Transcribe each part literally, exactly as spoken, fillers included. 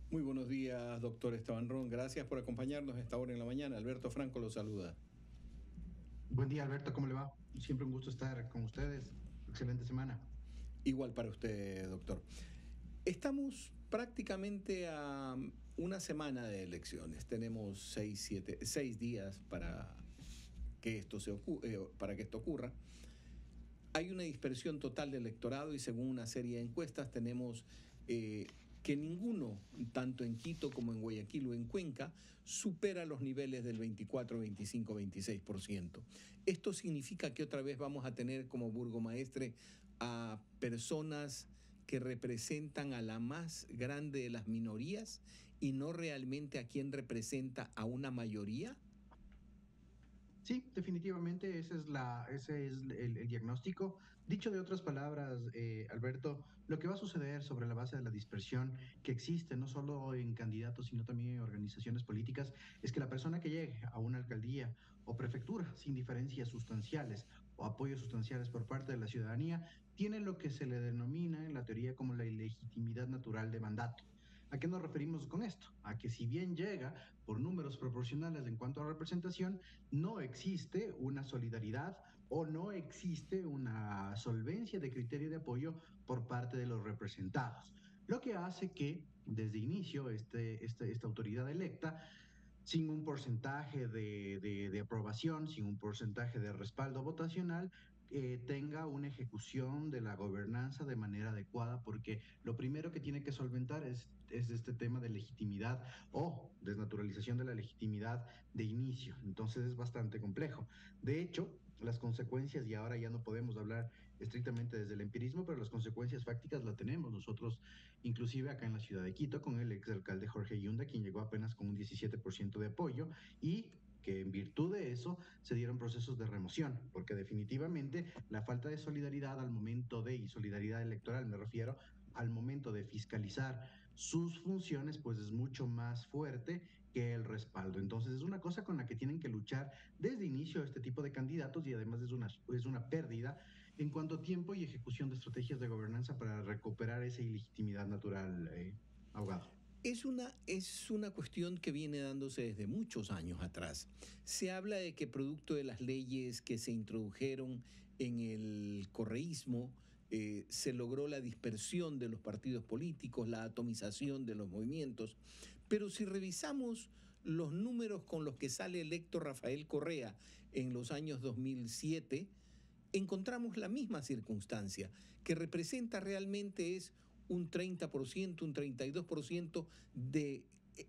Muy buenos días, doctor Esteban Ron. Gracias por acompañarnos a esta hora en la mañana. Alberto Franco lo saluda. Buen día, Alberto, ¿cómo le va? Siempre un gusto estar con ustedes. Excelente semana. Igual para usted, doctor. Estamos prácticamente a una semana de elecciones. Tenemos seis, siete, seis días para que esto se ocu- eh, para que esto ocurra. Hay una dispersión total del electorado y según una serie de encuestas tenemos eh, que ninguno, tanto en Quito como en Guayaquil o en Cuenca, supera los niveles del veinticuatro, veinticinco, veintiséis por ciento. Esto significa que otra vez vamos a tener como burgomaestre a personas que representan a la más grande de las minorías y no realmente a quien representa a una mayoría. Sí, definitivamente ese es, la, ese es el, el diagnóstico. Dicho de otras palabras, eh, Alberto, lo que va a suceder sobre la base de la dispersión que existe no solo en candidatos, sino también en organizaciones políticas, es que la persona que llegue a una alcaldía o prefectura sin diferencias sustanciales o apoyos sustanciales por parte de la ciudadanía, tiene lo que se le denomina en la teoría como la ilegitimidad natural de mandato. ¿A qué nos referimos con esto? A que si bien llega por números proporcionales en cuanto a representación, no existe una solidaridad o no existe una solvencia de criterio de apoyo por parte de los representados. Lo que hace que desde inicio este, este, esta autoridad electa, sin un porcentaje de, de, de aprobación, sin un porcentaje de respaldo votacional, eh, tenga una ejecución de la gobernanza de manera adecuada, porque lo primero que tiene que solventar es, es este tema de legitimidad o desnaturalización de la legitimidad de inicio. Entonces es bastante complejo. De hecho, las consecuencias, y ahora ya no podemos hablar estrictamente desde el empirismo, pero las consecuencias fácticas la tenemos nosotros, inclusive acá en la ciudad de Quito, con el exalcalde Jorge Yunda, quien llegó apenas con un diecisiete por ciento de apoyo y que en virtud de eso se dieron procesos de remoción, porque definitivamente la falta de solidaridad al momento de, y solidaridad electoral me refiero, al momento de fiscalizar sus funciones, pues es mucho más fuerte que el respaldo. Entonces es una cosa con la que tienen que luchar desde inicio este tipo de candidatos y además es una, es una pérdida en cuanto a tiempo y ejecución de estrategias de gobernanza para recuperar esa ilegitimidad natural, eh, abogado. Es una, es una cuestión que viene dándose desde muchos años atrás. Se habla de que producto de las leyes que se introdujeron en el correísmo, eh, se logró la dispersión de los partidos políticos, la atomización de los movimientos. Pero si revisamos los números con los que sale electo Rafael Correa en los años dos mil siete, encontramos la misma circunstancia, que representa realmente es un treinta por ciento, un treinta y dos por ciento de,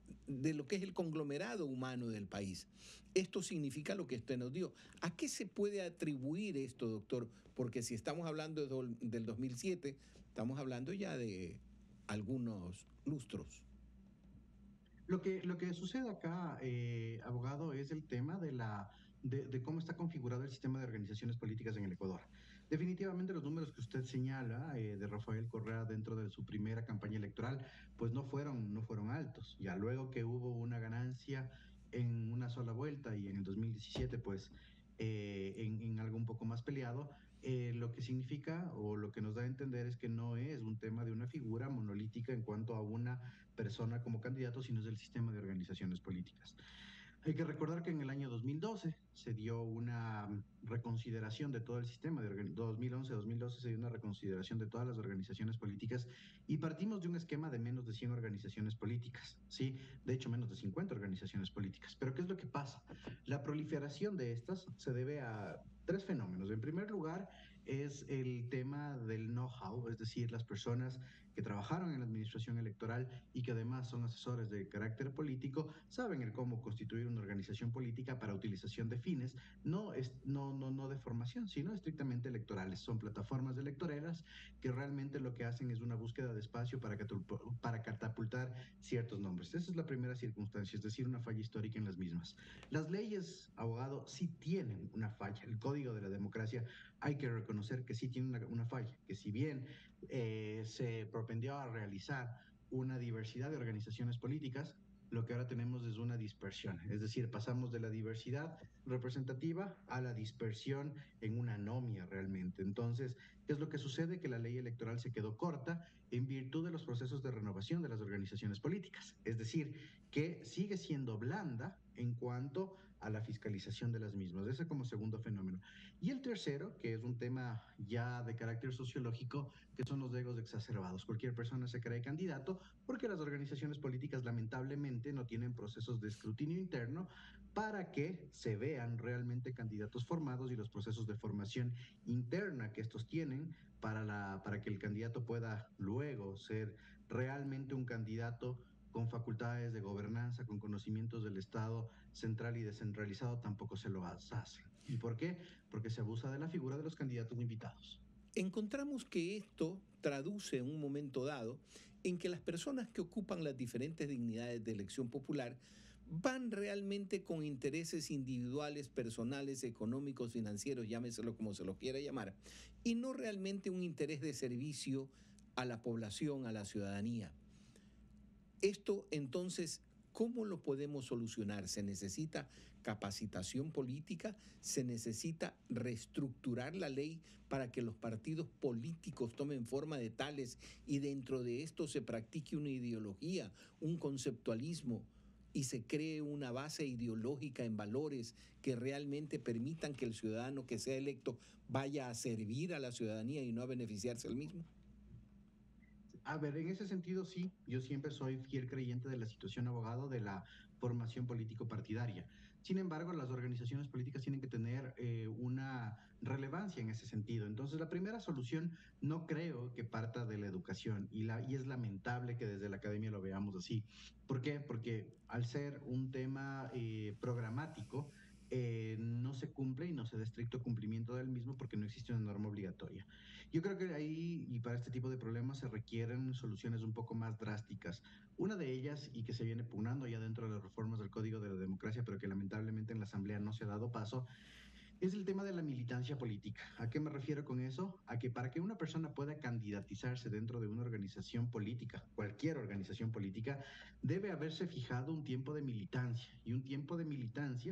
de lo que es el conglomerado humano del país. Esto significa lo que usted nos dio. ¿A qué se puede atribuir esto, doctor? Porque si estamos hablando de, del dos mil siete, estamos hablando ya de algunos lustros. Lo que, lo que sucede acá, eh, abogado, es el tema de, la, de, de cómo está configurado el sistema de organizaciones políticas en el Ecuador. Definitivamente los números que usted señala eh, de Rafael Correa dentro de su primera campaña electoral, pues no fueron, no fueron altos. Ya luego que hubo una ganancia en una sola vuelta y en el dos mil diecisiete, pues eh, en, en algo un poco más peleado, eh, lo que significa o lo que nos da a entender es que no es un tema de una figura monolítica en cuanto a una persona como candidato, sino es del sistema de organizaciones políticas. Hay que recordar que en el año dos mil doce se dio una reconsideración de todo el sistema, de dos mil once a dos mil doce se dio una reconsideración de todas las organizaciones políticas y partimos de un esquema de menos de cien organizaciones políticas, ¿sí? De hecho, menos de cincuenta organizaciones políticas. Pero ¿qué es lo que pasa? La proliferación de estas se debe a tres fenómenos. En primer lugar, es el tema del know-how, es decir, las personas que trabajaron en la administración electoral y que además son asesores de carácter político, saben el cómo constituir una organización política para utilización de fines, no, es, no, no, no de formación, sino estrictamente electorales. Son plataformas electoreras que realmente lo que hacen es una búsqueda de espacio para, para catapultar ciertos nombres. Esa es la primera circunstancia, es decir, una falla histórica en las mismas. Las leyes, abogado, sí tienen una falla. El código de la democracia hay que reconocer que sí tiene una, una falla, que si bien eh, se propendió a realizar una diversidad de organizaciones políticas, lo que ahora tenemos es una dispersión, es decir, pasamos de la diversidad representativa a la dispersión en una anomia realmente. Entonces, ¿Qué es lo que sucede? Que la ley electoral se quedó corta en virtud de los procesos de renovación de las organizaciones políticas. Es decir, que sigue siendo blanda en cuanto a la fiscalización de las mismas. Ese como segundo fenómeno. Y el tercero, que es un tema ya de carácter sociológico, que son los egos exacerbados. Cualquier persona se cree candidato porque las organizaciones políticas lamentablemente no tienen procesos de escrutinio interno para que se vean realmente candidatos formados y los procesos de formación interna que estos tienen para, la, para que el candidato pueda luego ser realmente un candidato con facultades de gobernanza, con conocimientos del Estado central y descentralizado, tampoco se lo hace. ¿Y por qué? Porque se abusa de la figura de los candidatos invitados. Encontramos que esto traduce en un momento dado en que las personas que ocupan las diferentes dignidades de elección popular van realmente con intereses individuales, personales, económicos, financieros, llámeselo como se lo quiera llamar, y no realmente un interés de servicio a la población, a la ciudadanía. Esto entonces, ¿cómo lo podemos solucionar? ¿Se necesita capacitación política? ¿Se necesita reestructurar la ley para que los partidos políticos tomen forma de tales y dentro de esto se practique una ideología, un conceptualismo y se cree una base ideológica en valores que realmente permitan que el ciudadano que sea electo vaya a servir a la ciudadanía y no a beneficiarse al mismo? A ver, en ese sentido sí, yo siempre soy fiel creyente de la situación abogado de la formación político-partidaria. Sin embargo, las organizaciones políticas tienen que tener eh, una relevancia en ese sentido. Entonces, la primera solución no creo que parta de la educación y, la, y es lamentable que desde la academia lo veamos así. ¿Por qué? Porque al ser un tema eh, programático, eh, no se cumple y no se da estricto cumplimiento del mismo porque no existe una norma obligatoria. Yo creo que ahí y para este tipo de problemas se requieren soluciones un poco más drásticas. Una de ellas, y que se viene pugnando ya dentro de las reformas del Código de la Democracia, pero que lamentablemente en la Asamblea no se ha dado paso, es el tema de la militancia política. ¿A qué me refiero con eso? A que para que una persona pueda candidatizarse dentro de una organización política, cualquier organización política, debe haberse fijado un tiempo de militancia. Y un tiempo de militancia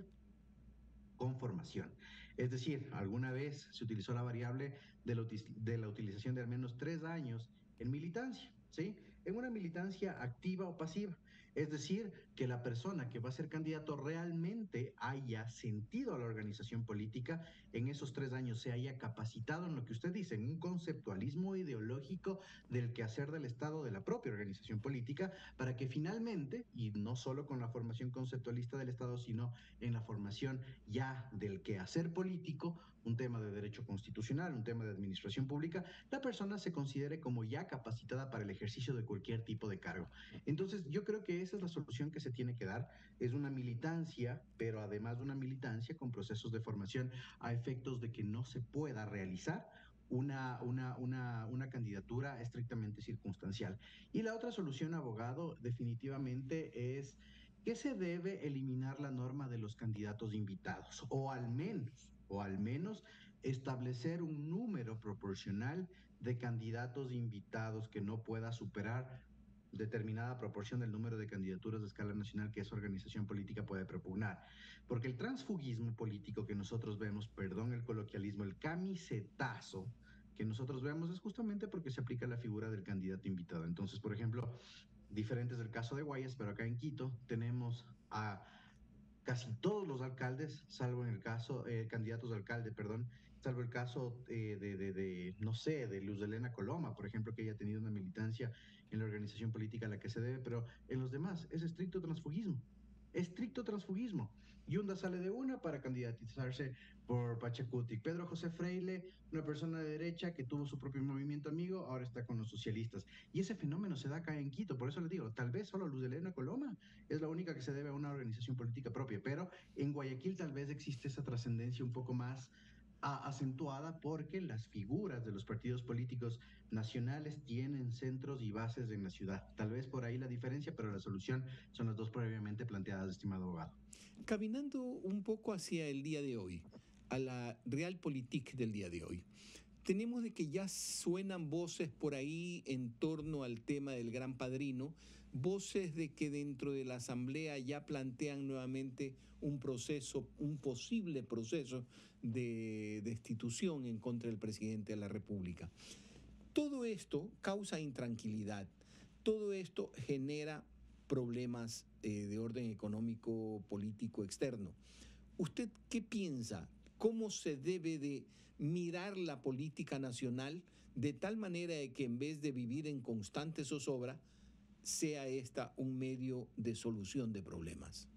con formación. Es decir, alguna vez se utilizó la variable de la, de la utilización de al menos tres años en militancia, ¿sí? En una militancia activa o pasiva. Es decir, que la persona que va a ser candidato realmente haya sentido a la organización política en esos tres años, se haya capacitado en lo que usted dice, en un conceptualismo ideológico del quehacer del Estado, de la propia organización política, para que finalmente, y no solo con la formación conceptualista del Estado, sino en la formación ya del quehacer político, un tema de derecho constitucional, un tema de administración pública, la persona se considere como ya capacitada para el ejercicio de cualquier tipo de cargo. Entonces, yo creo que esa es la solución que se tiene que dar, es una militancia, pero además de una militancia con procesos de formación a efectos de que no se pueda realizar una, una, una, una candidatura estrictamente circunstancial. Y la otra solución, abogado, definitivamente es que se debe eliminar la norma de los candidatos invitados, o al menos, o al menos establecer un número proporcional de candidatos invitados que no pueda superar determinada proporción del número de candidaturas de escala nacional que esa organización política puede propugnar. Porque el transfugismo político que nosotros vemos, perdón el coloquialismo, el camisetazo que nosotros vemos es justamente porque se aplica la figura del candidato invitado. Entonces, por ejemplo, diferentes del caso de Guayas, pero acá en Quito tenemos a casi todos los alcaldes, salvo en el caso, eh, candidatos de alcalde, perdón, salvo el caso eh, de, de, de, no sé, de Luz Helena Coloma, por ejemplo, que haya tenido una militancia en la organización política a la que se debe, pero en los demás es estricto transfugismo. Estricto transfugismo. Yunda sale de una para candidatizarse por Pachacutic. Pedro José Freile, una persona de derecha que tuvo su propio movimiento amigo, ahora está con los socialistas. Y ese fenómeno se da acá en Quito, por eso les digo, tal vez solo Luz Helena Coloma es la única que se debe a una organización política propia, pero en Guayaquil tal vez existe esa trascendencia un poco más a, acentuada porque las figuras de los partidos políticos nacionales tienen centros y bases en la ciudad. Tal vez por ahí la diferencia, pero la solución son las dos previamente planteadas, estimado abogado. Caminando un poco hacia el día de hoy, a la realpolitik del día de hoy, tenemos de que ya suenan voces por ahí en torno al tema del Gran Padrino, voces de que dentro de la Asamblea ya plantean nuevamente un proceso, un posible proceso de destitución en contra del presidente de la República. Todo esto causa intranquilidad, todo esto genera problemas eh, de orden económico, político, externo. ¿Usted qué piensa? ¿Cómo se debe de mirar la política nacional de tal manera de que en vez de vivir en constante zozobra, sea esta un medio de solución de problemas?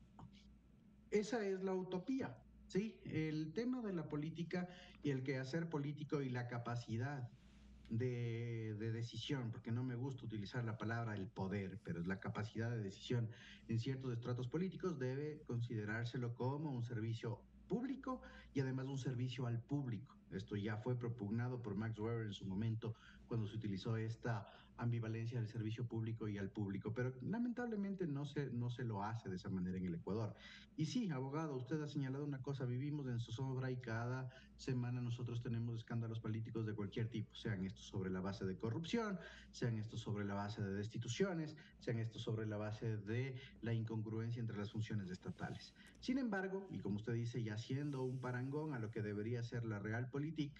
Esa es la utopía, ¿sí? El tema de la política y el quehacer político y la capacidad de, de decisión, porque no me gusta utilizar la palabra el poder, pero es la capacidad de decisión en ciertos estratos políticos, debe considerárselo como un servicio público y además un servicio al público. Esto ya fue propugnado por Max Weber en su momento cuando se utilizó esta ambivalencia del servicio público y al público, pero lamentablemente no se, no se lo hace de esa manera en el Ecuador. Y sí, abogado, usted ha señalado una cosa, vivimos en zozobra y cada semana nosotros tenemos escándalos políticos de cualquier tipo, sean estos sobre la base de corrupción, sean estos sobre la base de destituciones, sean estos sobre la base de la incongruencia entre las funciones estatales. Sin embargo, y como usted dice, ya siendo un parangón a lo que debería ser la realpolitik,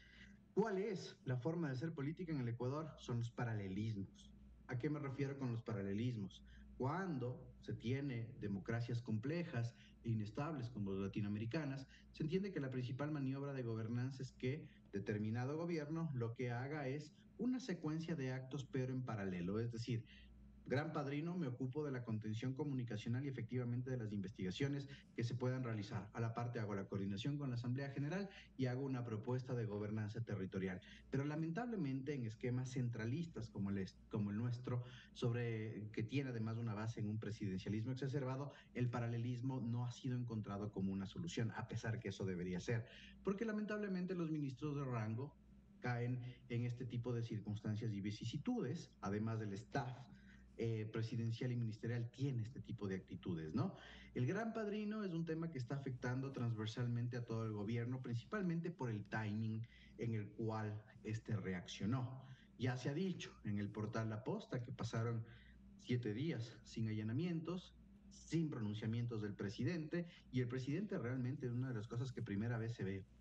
¿cuál es la forma de hacer política en el Ecuador? Son los paralelismos. ¿A qué me refiero con los paralelismos? Cuando se tiene democracias complejas e inestables como las latinoamericanas, se entiende que la principal maniobra de gobernanza es que determinado gobierno lo que haga es una secuencia de actos pero en paralelo, es decir, Gran Padrino, me ocupo de la contención comunicacional y efectivamente de las investigaciones que se puedan realizar. A la parte hago la coordinación con la Asamblea General y hago una propuesta de gobernanza territorial. Pero lamentablemente en esquemas centralistas como el, es- como el nuestro, sobre, que tiene además una base en un presidencialismo exacerbado, el paralelismo no ha sido encontrado como una solución, a pesar que eso debería ser. Porque lamentablemente los ministros de rango caen en este tipo de circunstancias y vicisitudes, además del staff eh, presidencial y ministerial tiene este tipo de actitudes, ¿no? El Gran Padrino es un tema que está afectando transversalmente a todo el gobierno, principalmente por el timing en el cual este reaccionó. Ya se ha dicho en el portal La Posta que pasaron siete días sin allanamientos, sin pronunciamientos del presidente, y el presidente realmente es una de las cosas que primera vez se ve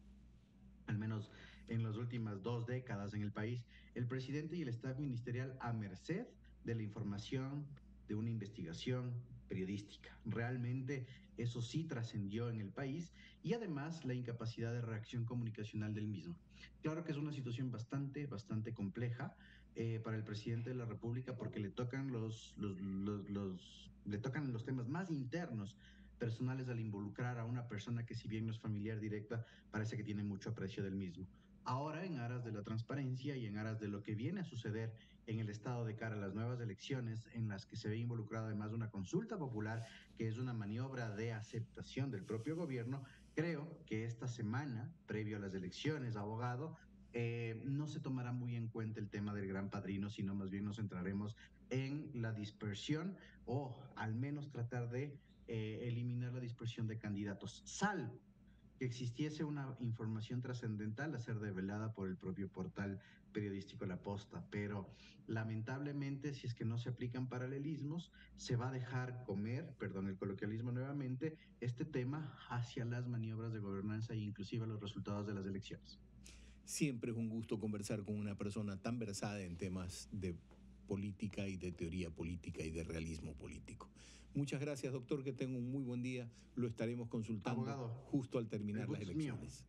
al menos en las últimas dos décadas en el país, el presidente y el staff ministerial a merced de la información de una investigación periodística. Realmente eso sí trascendió en el país y además la incapacidad de reacción comunicacional del mismo. Claro que es una situación bastante, bastante compleja eh, para el presidente de la República porque le tocan los, los, los, los, le tocan los temas más internos personales al involucrar a una persona que si bien no es familiar directa, parece que tiene mucho aprecio del mismo. Ahora, en aras de la transparencia y en aras de lo que viene a suceder en el Estado de cara a las nuevas elecciones, en las que se ve involucrada además una consulta popular, que es una maniobra de aceptación del propio gobierno, creo que esta semana, previo a las elecciones, abogado, eh, no se tomará muy en cuenta el tema del Gran Padrino, sino más bien nos centraremos en la dispersión o al menos tratar de eh, eliminar la dispersión de candidatos, salvo que existiese una información trascendental a ser develada por el propio portal periodístico La Posta, pero lamentablemente si es que no se aplican paralelismos, se va a dejar comer, perdón el coloquialismo nuevamente, este tema hacia las maniobras de gobernanza e inclusive los resultados de las elecciones. Siempre es un gusto conversar con una persona tan versada en temas de política y de teoría política y de realismo político. Muchas gracias, doctor, que tenga un muy buen día. Lo estaremos consultando Abogado, justo al el terminar las gusto es mío. elecciones.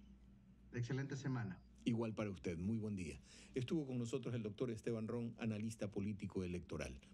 Excelente semana. Igual para usted, muy buen día. Estuvo con nosotros el doctor Esteban Ron, analista político electoral.